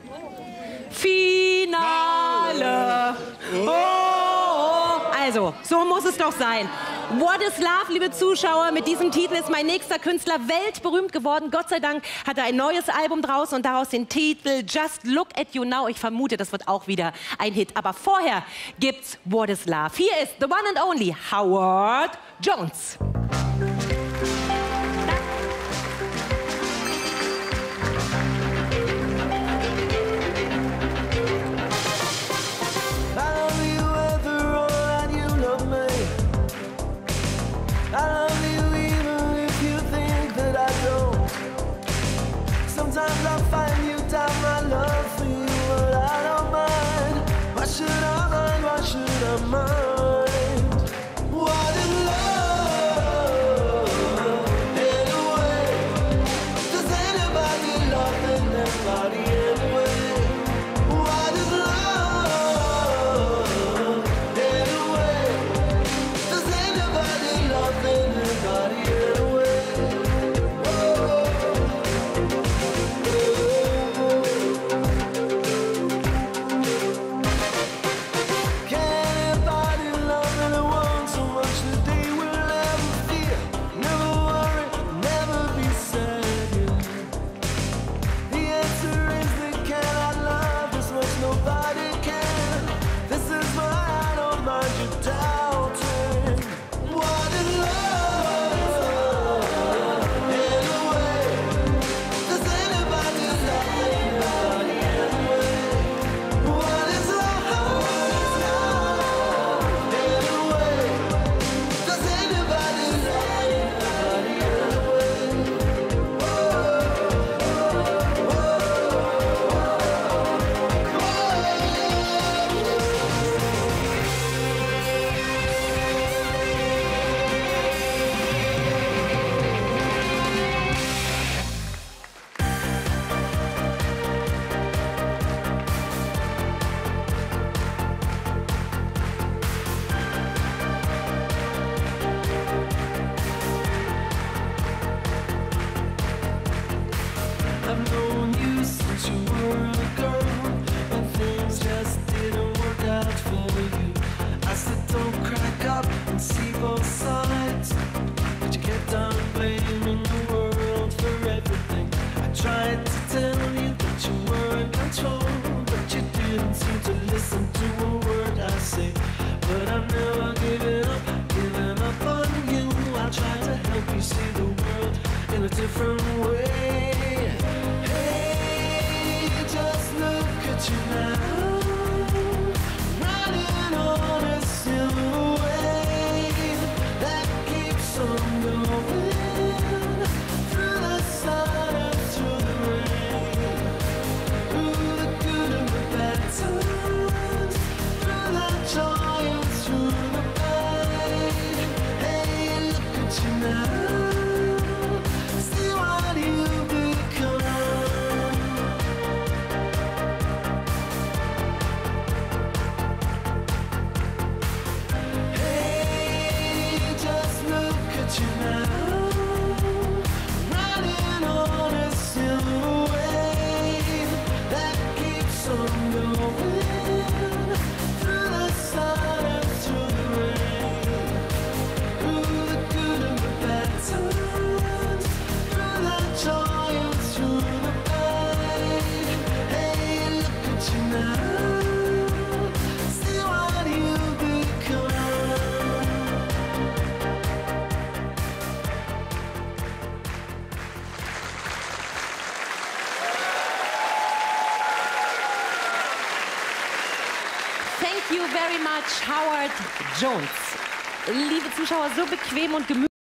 Finale. Oh, also, so muss es doch sein. What is Love, liebe Zuschauer, mit diesem Titel ist mein nächster Künstler weltberühmt geworden. Gott sei Dank hat er ein neues Album draußen und daraus den Titel Just Look at You Now. Ich vermute, das wird auch wieder ein Hit. Aber vorher gibt's What is Love. Hier ist the one and only Howard Jones. Sometimes I find you doubt my love for you, but I don't mind. Why should I mind? Why should I mind? What is love anyway? Does anybody love anybody anyway? What is love anyway? Does anybody love anybody anyway? I've known you since you were a girl, and things just didn't work out for you. I said don't crack up and see both sides, but you kept on blaming the world for everything. I tried to tell you that you were in control, but you didn't seem to listen to a word I say. But I've never given up on you. I try to help you see the world in a different way. Just look at you now, running on a silver wave that keeps on going through the sun and through the rain, through the good and the bad times, through the joy and through the pain. Hey, look at you now, see what you've become. Thank you very much, Howard Jones. Liebe Zuschauer, so bequem und gemütlich.